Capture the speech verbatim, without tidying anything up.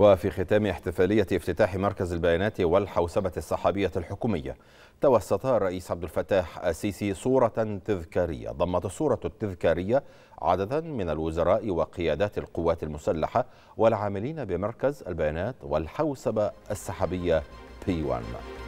وفي ختام احتفالية افتتاح مركز البيانات والحوسبة السحابية الحكومية، توسط الرئيس عبد الفتاح السيسي صورة تذكارية. ضمت الصورة التذكارية عددا من الوزراء وقيادات القوات المسلحة والعاملين بمركز البيانات والحوسبة السحابية بي واحد.